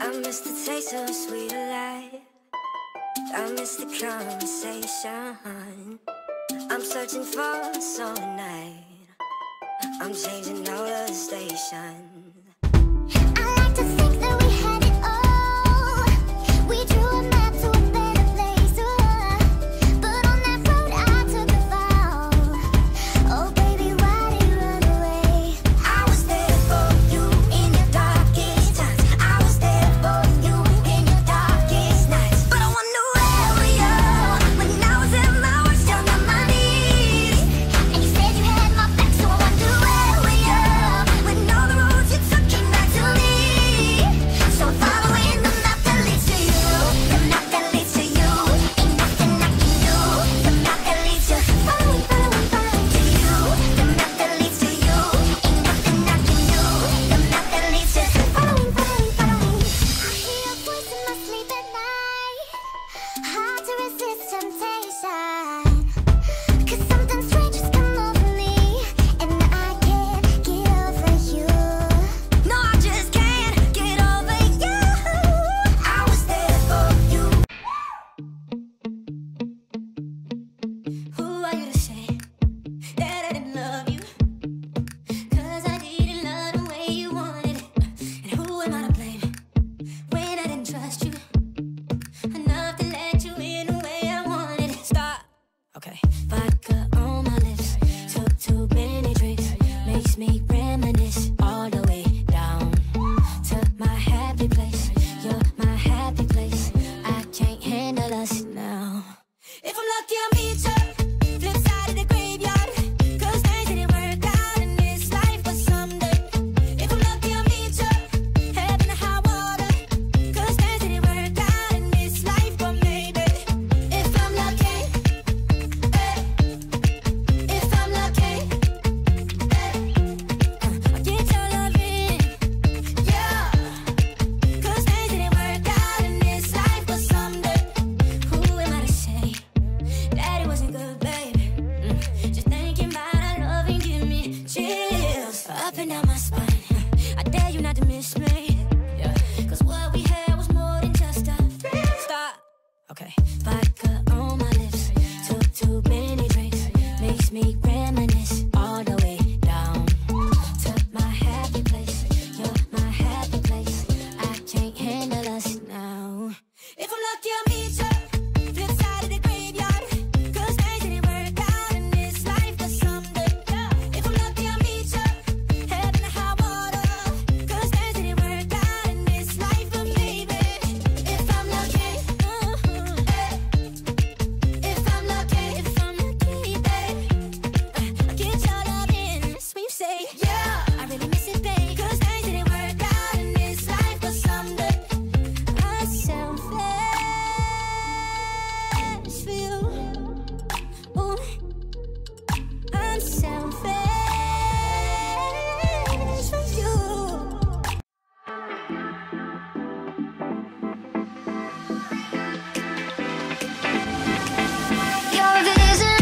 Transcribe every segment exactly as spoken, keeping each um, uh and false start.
I miss the taste of sweeter life. I miss the conversation. I'm searching for some night. I'm changing all the stations. I like to think that we had it all. We drew a map to a better place, uh, but on that road I took a fall. Oh baby, why did you run away? I was there for you in your darkest times. I was there for you in your darkest nights. But I wonder where were you when I was at my worst, down on my knees. And you said you had my back, so I wonder where were you When all the roads you took came back to me. So following the map that leads to you, the map that leads to you, ain't nothing I can do. The map that leads to following, following, following to you. The map that leads to you, ain't nothing I can do. The map that leads to following, following, following. I hear your voice in my sleep at night. Hard to resist temptation, 'cause something strange has come over me, and I can't get over you. No, I just can't get over you. I was there for you. Who are you to say that I didn't love you? 'Cause I didn't love the way you wanted it. And who am I to blame when I didn't trust you enough to let you in the way I wanted it? Stop. Okay. Vodka on my lips, took too many drinks, makes me reminisce all the way down to my happy place. You're my happy place. I can't handle us now. If I'm lucky, I'll meet you flip side of the graveyard. 'Cause things didn't work out in this life, but someday. If I'm lucky, I'll meet you heaven or high water. 'Cause things didn't work out in this life, but maybe. If I'm lucky, eh, if I'm lucky, eh, I'll get your love in, yeah. 'Cause things didn't work out in this life, but someday. Who am I to say that it wasn't good, baby? Mm. Just thinking about our love and give me chills up and down my spine. I dare you not to miss me, yeah. 'Cause what we had was more than just a stop. Okay. Vodka on my lips, took too many drinks, makes me reminisce all the way down to my happy place. You're my happy place. I can't handle us now. If I'm lucky, I'll meet you flip side of the graveyard. 'Cause things didn't work out in this life, but someday. If I'm lucky, I'll meet you heaven or high water. 'Cause things didn't work out in this life, but maybe. If I'm lucky, uh-huh, eh. If I'm lucky, if I'm lucky, babe, I'll get your love in, sweet say, yeah. I really miss it, babe. 'Cause things didn't work out in this life, but someday. I'm selfish for you. Ooh, I'm selfish for you. Your vision,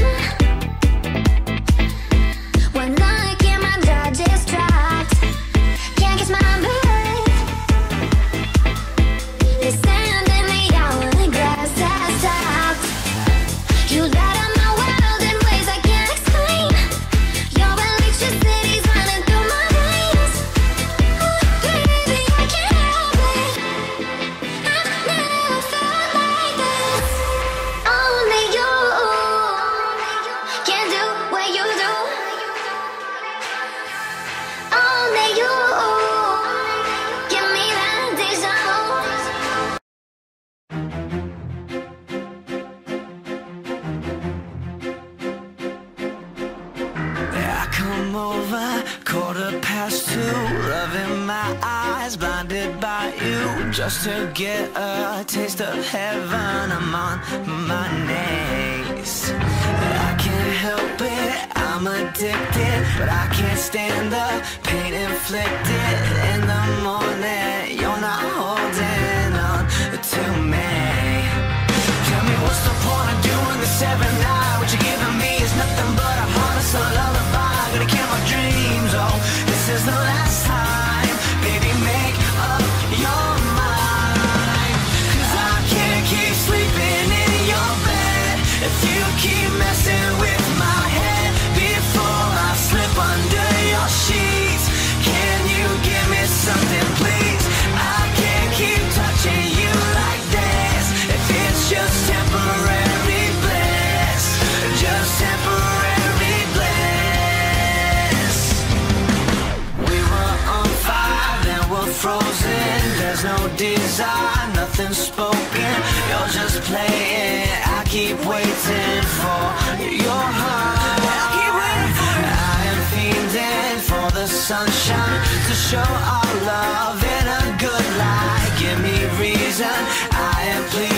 one night in my jaw distract. Can't kiss my breath. They stand in the hourglass has stopped. You light up my world in ways I can't explain. Your electricity's running through my veins. Oh, baby, I can't help it. I've never felt like this. Only you can do what you do. Only you give me that deja vu. I come over, quarter past two, rubbing my eyes, blinded by you, just to get a taste of heaven. I'm on my knees. I can't help it, I'm addicted, but I can't stand the pain inflicted. In the morning, you're not holding on to me. Tell me what's the point of doing this every night? What you're giving me is nothing but a harness, a lullaby. Gonna kill my dreams, oh, this is the last time. Baby, make up your mind. desire, nothing spoken. You're just playing. I keep waiting for your heart. I keep waiting for it. I am fiending for the sunshine to show our love in a good light. Give me reason. I am pleased.